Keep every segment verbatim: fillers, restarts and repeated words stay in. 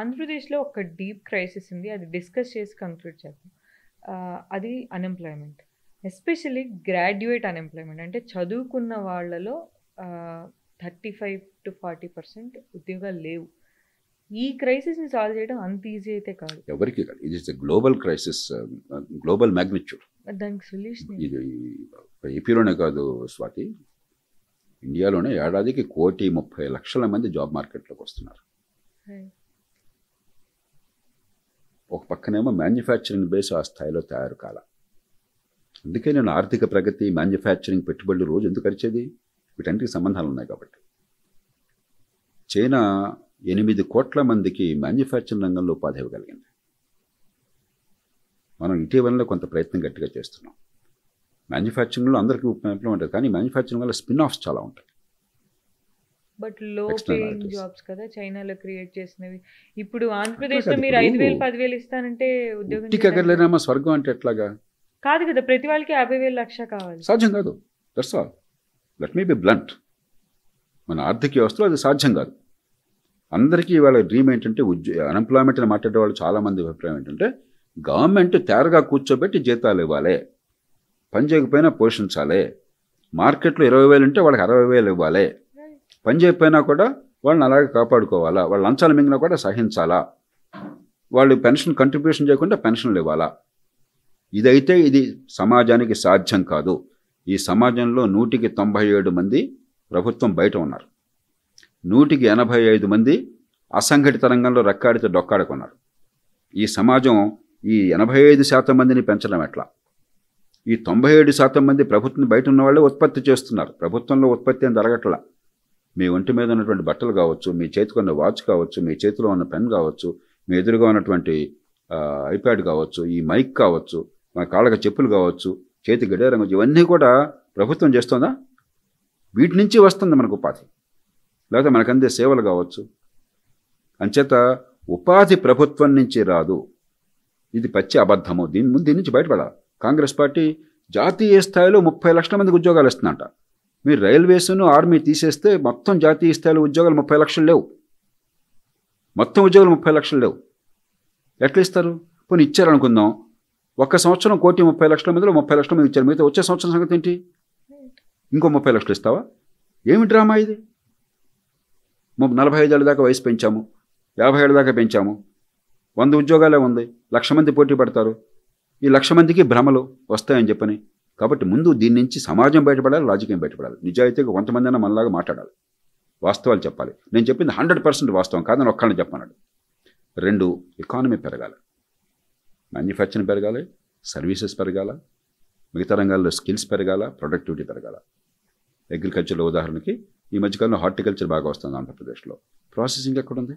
ఆంధ్రప్రదేశ్‌లో ఒక deep crisis ఉంది. అది డిస్కస్ చేసి కంక్లూడ్ చేద్దాం. ఆహ్, అది అన్‌ఎంప్లాయ్‌మెంట్. Especially graduate unemployment. అంటే చదువుకున్న వాళ్ళలో ఆహ్, ముప్పై ఐదు నలభై శాతం ఉద్యోగాలు లేవు. ఈ క్రైసిస్‌ని సాల్వ్ చేయడం అంత ఈజీ అయితే కాదు. ఎవరికి కాదు. ఇది is a global crisis, global magnitude. దానికి సొల్యూషన్ ఇది ఏపీలోనే కాదు స్వాతి, ఇండియాలోనే ఏడాదికి కోటి ముప్పై లక్షల మంది జాబ్ మార్కెట్లోకి వస్తున్నారు. ఒక పక్కనేమో మ్యానుఫ్యాక్చరింగ్ బేస్ ఆ స్థాయిలో తయారు కాల. అందుకే నేను ఆర్థిక ప్రగతి, మ్యానుఫ్యాక్చరింగ్ పెట్టుబడులు రోజు ఎందుకు అరిచేది, వీటన్నిటికి సంబంధాలు ఉన్నాయి కాబట్టి. చైనా ఎనిమిది కోట్ల మందికి మ్యానుఫ్యాక్చరింగ్ రంగంలో ఉపాధి ఇవ్వగలిగింది. మనం ఇటీవలలో కొంత ప్రయత్నం గట్టిగా చేస్తున్నాం. మ్యానుఫ్యాక్చరింగ్లో అందరికీ ఉపయోగం ఉంటుంది, కానీ మ్యానుఫ్యాక్చరింగ్ వల్ల స్పిన్ ఆఫ్స్ చాలా ఉంటాయి. బట్ లో పేయింగ్ జాబ్స్ కదా చైనాలో క్రియేట్ చేసినవి. ఇప్పుడు ఆంధ్రప్రదేశ్లో మీరు ఐదు వేలు పదివేలు ఇస్తానంటే ఉద్యోగం స్వర్గం అంటే ఎట్లాగా కాదు కదా, ప్రతి వాళ్ళకి యాభై వేలు లక్ష కావాలి. సాధ్యం కాదు. That's all. Let me be blunt. మన ఆర్థిక వ్యవస్థలో అది సాధ్యం కాదు. అందరికీ వాళ్ళ డ్రీమ్ ఏంటంటే ఉద్యో అన్ఎంప్లాయ్మెంట్ అని మాట్లాడే వాళ్ళు చాలామంది అభిప్రాయం ఏంటంటే గవర్నమెంట్ తేరగా కూర్చోబెట్టి జీతాలు ఇవ్వాలి, పని చేయకపోయినా పోషించాలి, మార్కెట్లో ఇరవై వేలు ఉంటే వాళ్ళకి అరవై వేలు ఇవ్వాలి, పని చేయకపోయినా కూడా వాళ్ళని అలాగే కాపాడుకోవాలా, వాళ్ళు లంచాలు మింగినా కూడా సహించాలా, వాళ్ళు పెన్షన్ కంట్రిబ్యూషన్ చేయకుండా పెన్షన్లు ఇవ్వాలా. ఇదైతే ఇది సమాజానికి సాధ్యం కాదు. ఈ సమాజంలో నూటికి తొంభై ఏడు మంది ప్రభుత్వం బయట ఉన్నారు, నూటికి ఎనభై ఐదు మంది అసంఘటిత రంగంలో రెక్కాడితే డొక్కాడుకున్నారు. ఈ సమాజం ఈ ఎనభై ఐదు శాతం మందిని పెంచడం ఎట్లా? ఈ తొంభై ఏడు శాతం మంది ప్రభుత్వం బయట ఉన్న వాళ్ళే ఉత్పత్తి చేస్తున్నారు. ప్రభుత్వంలో ఉత్పత్తి అని జరగట్లా. మీ ఒంటి మీద ఉన్నటువంటి బట్టలు కావచ్చు, మీ చేతికి ఉన్న వాచ్ కావచ్చు, మీ చేతిలో ఉన్న పెన్ కావచ్చు, మీ ఎదురుగా ఉన్నటువంటి ఐప్యాడ్ కావచ్చు, ఈ మైక్ కావచ్చు, మా కాళ్ళకి చెప్పులు కావచ్చు, చేతి గడియారం కావచ్చు, ఇవన్నీ కూడా ప్రభుత్వం చేస్తుందా? వీటి నుంచి వస్తుంది మనకు ఉపాధి, లేకపోతే మనకు అందే సేవలు కావచ్చు. అంచేత ఉపాధి ప్రభుత్వం నుంచి రాదు, ఇది పచ్చి అబద్ధము. దీని ముందు దీని నుంచి బయటపడాలి. కాంగ్రెస్ పార్టీ జాతీయ స్థాయిలో ముప్పై లక్షల మందికి ఉద్యోగాలు ఇస్తుందంట. మీరు రైల్వేస్ను ఆర్మీ తీసేస్తే మొత్తం జాతీయ స్థాయిలో ఉద్యోగాలు ముప్పై లక్షలు లేవు. మొత్తం ఉద్యోగాలు ముప్పై లక్షలు లేవు. ఎట్లా ఇస్తారు? పోనీ ఇచ్చారనుకుందాం, ఒక్క సంవత్సరం కోటి ముప్పై లక్షల మందిలో ముప్పై లక్షల మంది ఇచ్చారు, మిగతా వచ్చే సంవత్సరం సంగతి ఏంటి? ఇంకో ముప్పై లక్షలు ఇస్తావా? ఏమి డ్రామా ఇది? నలభై ఐదు ఏళ్ళ దాకా వయసు పెంచాము, యాభై ఏళ్ళ దాకా పెంచాము, వంద ఉద్యోగాలే ఉంది, లక్ష మంది పోటీ పడతారు. ఈ లక్ష మందికి భ్రమలు వస్తాయని చెప్పని. కాబట్టి ముందు దీని నుంచి సమాజం బయటపడాలి, రాజకీయం బయటపడాలి. నిజాయితీగా కొంతమంది అయినా మనలాగా మాట్లాడాలి, వాస్తవాలు చెప్పాలి. నేను చెప్పింది హండ్రెడ్ పర్సెంట్ వాస్తవం కాదని ఒక్కళ్ళని చెప్పన్నాడు. రెండు, ఎకానమీ పెరగాలి, మ్యానుఫ్యాక్చరింగ్ పెరగాలి, సర్వీసెస్ పెరగాల, మిగతా రంగాల్లో స్కిల్స్ పెరగాల, ప్రొడక్టివిటీ పెరగాల. అగ్రికల్చర్లో ఉదాహరణకి ఈ మధ్యకాలంలో హార్టికల్చర్ బాగా వస్తుంది ఆంధ్రప్రదేశ్లో. ప్రాసెసింగ్ ఎక్కడుంది?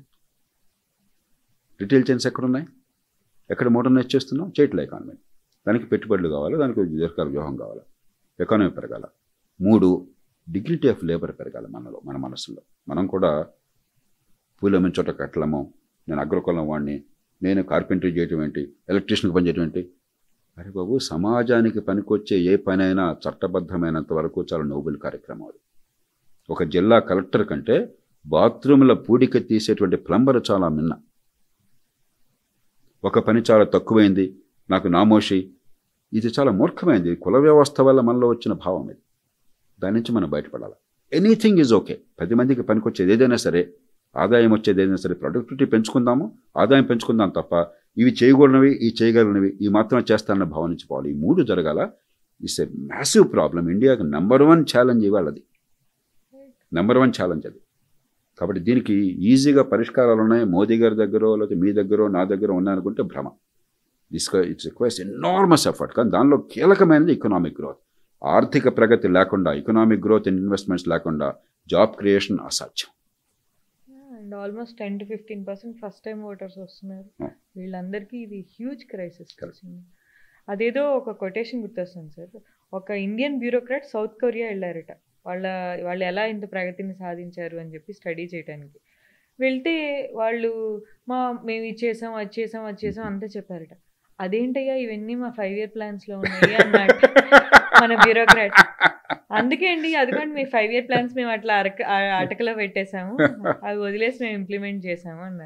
రిటైల్ చైన్స్ ఎక్కడున్నాయి? ఎక్కడ మోడర్నైజ్ చేస్తున్నాం? చేయట్లే ఎకానమీ. దానికి పెట్టుబడులు కావాలి, దానికి దీర్ఘకాల వ్యూహం కావాలి, ఎకానమీ పెరగాల. మూడు, డిగ్నిటీ ఆఫ్ లేబర్ పెరగాలి మనలో, మన మనసులో. మనం కూడా పూలమ్మిన చోట కట్టలము, నేను అగ్రకులం వాడిని, నేను కార్పెంటరీ చేయటం ఏంటి, ఎలక్ట్రీషియన్కి పని చేయటం ఏంటి? అరే బాబు, సమాజానికి పనికొచ్చే ఏ పనైనా చట్టబద్ధమైనంత వరకు చాలా నోబెల్ కార్యక్రమం అది. ఒక జిల్లా కలెక్టర్ కంటే బాత్రూముల పూడిక తీసేటువంటి ప్లంబర్ చాలా మిన్న. ఒక పని చాలా తక్కువైంది, నాకు నామోషి, ఇది చాలా మూర్ఖమైంది. కుల వ్యవస్థ వల్ల మనలో వచ్చిన భావం ఇది. దాని నుంచి మనం బయటపడాలి. Anything is okay. పది మందికి పనికొచ్చేది ఏదైనా సరే, ఆదాయం వచ్చేది ఏదైనా సరే, ప్రొడక్టివిటీ పెంచుకుందాము, ఆదాయం పెంచుకుందాం తప్ప ఇవి చేయకూడనివి, ఈ చేయగలిగినవి ఈ మాత్రం చేస్తానన్న భావం నుంచి పోవాలి. ఈ మూడు జరగాల. It's a massive problem. ఇండియాకి నెంబర్ వన్ ఛాలెంజ్ ఇవాళ అది, నెంబర్ వన్ ఛాలెంజ్ అది. కాబట్టి దీనికి ఈజీగా పరిష్కారాలు ఉన్నాయి, మోదీ గారి దగ్గర లేకపోతే మీ దగ్గర నా దగ్గర ఉన్నాయనుకుంటే భ్రమ. This it's requires enormous effort. కానీ దానిలో కీలకమైనది ఎకనామిక్ గ్రోత్. ఆర్థిక ప్రగతి లేకుండా, ఎకనామిక్ గ్రోత్ అండ్ ఇన్వెస్ట్మెంట్స్ లేకుండా జాబ్ క్రియేషన్ అసాధ్యం. And almost ten to fifteen percent first time voters వస్తున్నారు. వీళ్ళందరికీ ఇది హ్యూజ్ క్రైసిస్. అదేదో ఒక కొటేషన్ గుర్తొస్తుంది సార్. ఒక ఇండియన్ బ్యూరోక్రాట్ సౌత్ కొరియా వెళ్ళారట, వాళ్ళ వాళ్ళు ఎలా ఇంత ప్రగతిని సాధించారు అని చెప్పి స్టడీ చేయడానికి. వెళ్తే వాళ్ళు మా మేము ఇది చేసాం, అది చేసాం, అది చేసాం అంతా చెప్పారట. అదేంటయ్యా ఇవన్నీ మా ఫైవ్ ఇయర్ ప్లాన్స్లో ఉన్నాయి అన్నట్టు మన బ్యూరోక్రాట్. అందుకే అండి, అదిగోండి మీ ఫైవ్ ఇయర్ ప్లాన్స్ మేము అట్లా అరక అటకలో పెట్టేసాము, అవి వదిలేసి మేము ఇంప్లిమెంట్ చేసాము అన్నారు.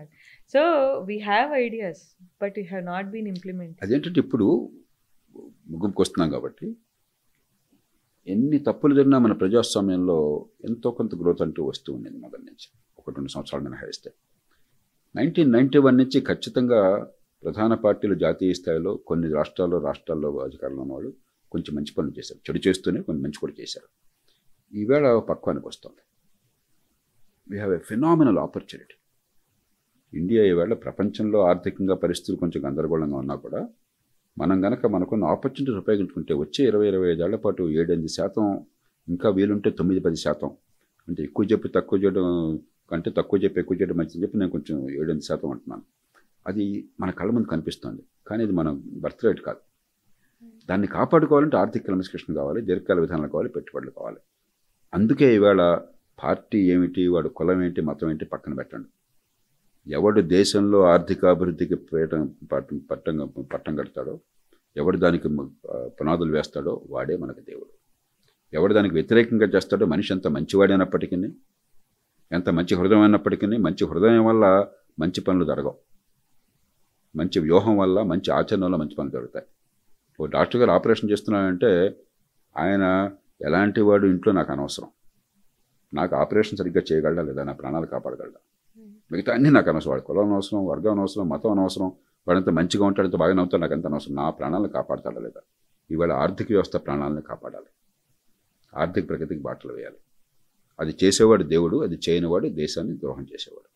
So we have ideas but you have not been implement. అదేంటంటే ఇప్పుడు ముగింపుకు వస్తున్నాం కాబట్టి ఎన్ని తప్పులు జరిగినా మన ప్రజాస్వామ్యంలో ఎంతో కొంత గ్రోత్ అంటూ వస్తూ ఉండేది మొదటి నుంచి, ఒకటి రెండు సంవత్సరాలు మినహాయిస్తే. నైన్టీన్ నైంటీ వన్ నుంచి ఖచ్చితంగా ప్రధాన పార్టీలు జాతీయ స్థాయిలో కొన్ని రాష్ట్రాల్లో రాష్ట్రాల్లో అధికారంలో ఉన్నవాళ్ళు కొంచెం మంచి పనులు చేశారు, చెడు చేస్తూనే కొన్ని మంచి కూడా చేశారు. ఈవేళ పక్వానికి వస్తుంది. We have a phenomenal opportunity. India ఈవేళ ప్రపంచంలో ఆర్థికంగా పరిస్థితులు కొంచెం గందరగోళంగా ఉన్నా కూడా మనం కనుక మనకున్న ఆపర్చునిటీస్ ఉపయోగించుకుంటే వచ్చే ఇరవై ఇరవై ఐదేళ్ల పాటు ఏడెనిమిది శాతం ఇంకా వీలుంటే తొమ్మిది పది శాతం అంటే ఎక్కువ చెప్పి తక్కువ చేయడం కంటే తక్కువ చెప్పి ఎక్కువ చేయడం మంచిదని చెప్పి నేను కొంచెం ఏడెనిమిది శాతం అంటున్నాను. అది మన కళ్ళ ముందు కనిపిస్తుంది, కానీ ఇది మన బర్త్ రేట్ కాదు. దాన్ని కాపాడుకోవాలంటే ఆర్థిక క్రమశిక్షణ కావాలి, దీర్ఘకాల విధానాలు కావాలి, పెట్టుబడులు కావాలి. అందుకే ఈవేళ పార్టీ ఏమిటి, వాడు కులం ఏంటి, మతం ఏంటి పక్కన పెట్టండి. ఎవడు దేశంలో ఆర్థిక అభివృద్ధికి పీఠం పట్టం పట్టం కడతాడో, ఎవడు దానికి పునాదులు వేస్తాడో వాడే మనకు దేవుడు. ఎవడు దానికి వ్యతిరేకంగా చేస్తాడో మనిషి ఎంత మంచివాడైనప్పటికీ, ఎంత మంచి హృదయం అయినప్పటికీ, మంచి హృదయం వల్ల మంచి పనులు జరగవు, మంచి వ్యూహం వల్ల మంచి ఆచరణ వల్ల మంచి పనులు జరుగుతాయి. ఓ డాక్టర్ గారు ఆపరేషన్ చేస్తున్నాడంటే ఆయన ఎలాంటి వాడు ఇంట్లో నాకు అనవసరం, నాకు ఆపరేషన్ సరిగ్గా చేయగలడా లేదా, నా ప్రాణాలు కాపాడగలడా, మిగతా అన్నీ నాకు అనవసరం. వాడు కులం అనవసరం, వర్గం అనవసరం, మతం అనవసరం, వాడంత మంచిగా ఉంటాడు, అంత బాగా నవ్వుతాడు, నాకు ఎంత అనవసరం. నా ప్రాణాలను కాపాడతాడా లేదా. ఇవాళ ఆర్థిక వ్యవస్థ ప్రాణాలను కాపాడాలి, ఆర్థిక ప్రగతికి బాటలు వేయాలి. అది చేసేవాడు దేవుడు, అది చేయనివాడు దేశాన్ని ద్రోహం చేసేవాడు.